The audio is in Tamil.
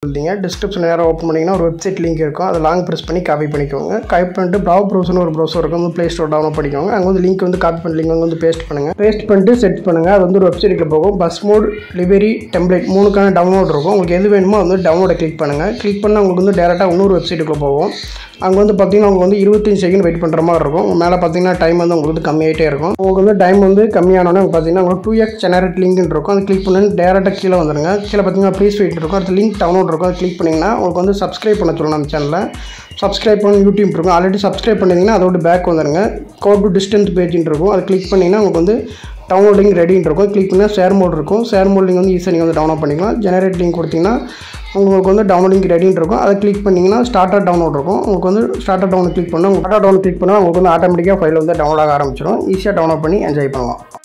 கொடுத்தீங்க டிஸ்கிரிப்ஷன் நேராக ஓப்பன் பண்ணிங்கன்னா ஒரு வெப்சைட் லிங்க் இருக்கும். அதை லாங் ப்ரெஸ் பண்ணி காப்பி பண்ணிக்கோங்க. காப்பி பண்ணிட்டு ப்ரௌ ப்ரௌசர்னு ஒரு ப்ரௌசர் இருக்கும், வந்து ப்ளே ஸ்டோர் டவுன்லோட் பண்ணிக்கோங்க. அங்கே வந்து லிங்க் வந்து காப்பி பண்ணி லிங்க் வந்து பேஸ்ட் பண்ணுங்கள். பேஸ்ட் பண்ணிட்டு செட் பண்ணுங்கள். அது வந்து ஒரு வெப்சைட்டுக்கு போகும். பஸ் மோட், லிபரி, டெம்ப்ளேட் 3க்கான டவுன்லோட் இருக்கும். உங்களுக்கு எது வேணுமோ வந்து டவுன்லோடை கிளிக் பண்ணுங்கள். கிளிக் பண்ணால் உங்களுக்கு வந்து டேரெக்டாக இன்னொரு வெப்சைட்டுக்குள்ளே போகும். அங்கே வந்து பார்த்தீங்கன்னா உங்களுக்கு வந்து 25 செகண்ட் வெயிட் பண்ணுற மாதிரி இருக்கும். மேலே பார்த்தீங்கன்னா டைம் வந்து உங்களுக்கு வந்து கம்மியாகிட்டே இருக்கும். உங்களுக்கு வந்து டைம் வந்து கம்மியானோடனே பார்த்தீங்கன்னா உங்களுக்கு 2x ஜெனரேட் லிங்க்னு இருக்கும். அது கிளிக் பண்ணி டேரெக்டாக கீழே வந்துடுங்க. கீழே பார்த்தீங்கன்னா ப்ளீஸ் வெயிட் இருக்கும். அடுத்து லிங்க் டவுன்லோட் இருக்கும். அது கிளிக் பண்ணிங்கன்னா உங்களுக்கு வந்து சப்ஸ்கிரைப் பண்ண சொல்லணும். அந்த சேனலில் சப்ஸ்கிரைப் பண்ணி யூடியூப் இருக்கும். ஆல்ரெடி சப்ஸ்கிரைப் பண்ணிங்கன்னா அதோட பேக் வந்துடுங்க. கோட் டு டிஸ்டன்ஸ் பேஜின்னு இருக்கும். அது கிளிக் பண்ணிங்கன்னா உங்களுக்கு வந்து டவுன்லோடிங் ரெடின்னு இருக்கும். கிளிக் பண்ணால் ஷேர் மோட் இருக்கும். ஷேர் மோட் லிங்க் வந்து ஈஸியாக நீங்கள் வந்து டவுன்லோட் பண்ணிக்கலாம். ஜெனரேட் லிங்க் கொடுத்தீங்கன்னா உங்களுக்கு வந்து டவுன்லோடிங் ரெடின்னு இருக்கும். அதை கிளிக் பண்ணிங்கன்னா ஸ்டார்டர் டவுன்லோட் இருக்கும். உங்களுக்கு வந்து ஸ்டார்டர் டவுன் கிளிக் பண்ணால் உங்களுக்கு ஸ்டார்டர் டவுன் கிளிக் பண்ணால் உங்களுக்கு வந்து ஆட்டோமேட்டிக்காக ஃபைல் வந்து டவுன்லோட் ஆக ஆரம்பிச்சிடும். ஈஸியாக டவுன்லோட் பண்ணி என்ஜாய் பண்ணலாம்.